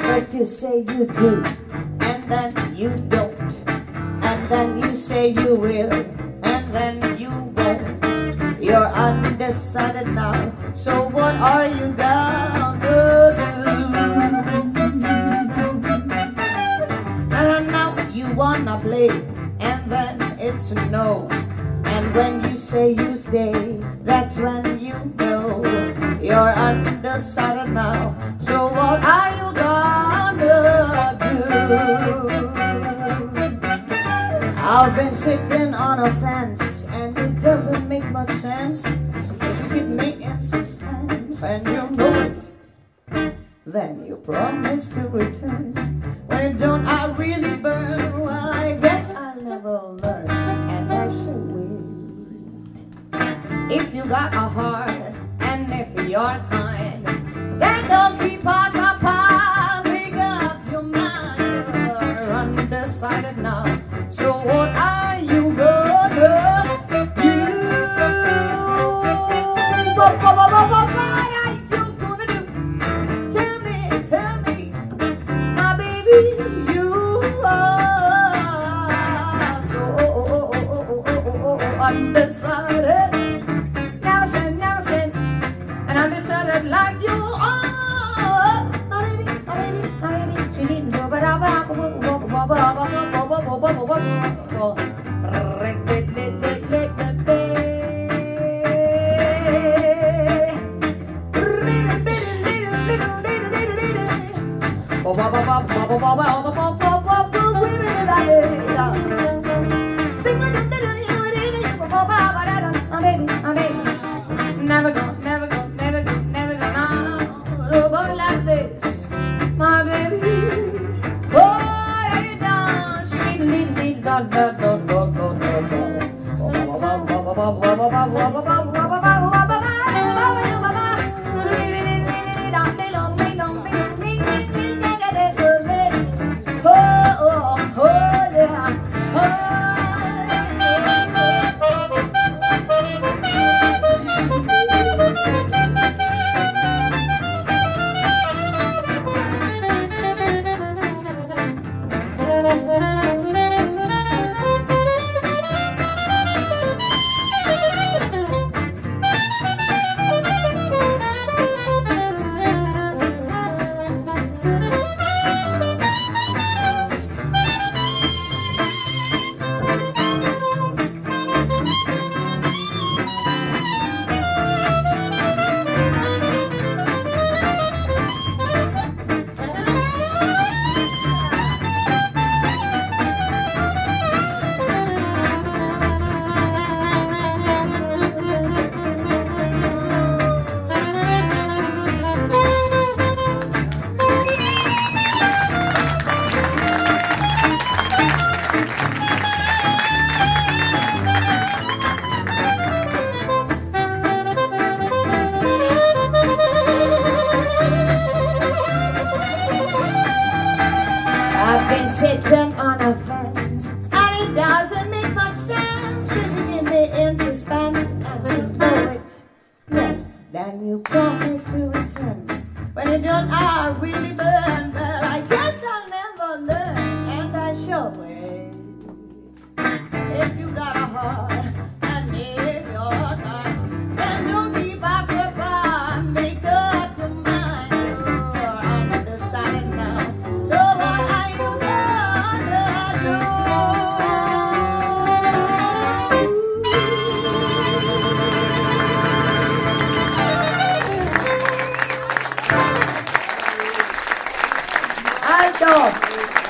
First you say you do, and then you don't, and then you say you will, and then you won't. You're undecided now, so what are you gonna do? And now you wanna play, and then it's no. And when you say you stay, that's when you know. You're undecided now, so what are you gonna do? I've been sitting on a fence, and it doesn't make much sense, because you keep making suspense, and you know it. Then you promise to return. When you don't, I really burn. Well, I guess I'll never learn, and I shall wait. If you got a heart, and if you're kind, then don't keep us apart. Make up your mind. You're undecided now, so what are you gonna do? What are you gonna do? Tell me, my baby, you are so undecided. Never said, and undecided like you are. My baby, she didn't go, but never gonna like this, my baby. Boy, are you down? She need I've been sitting on a fence, and it doesn't make much sense, cause you get me in suspense, and you know it. Yes, then you promise to return. When you don't, I really burn. Well, I guess I'll never learn, and I shall wait. If you got a heart, and if you're not, then don't keep us apart. Make up your mind, you're undecided now. So what are you gonna do? Alto!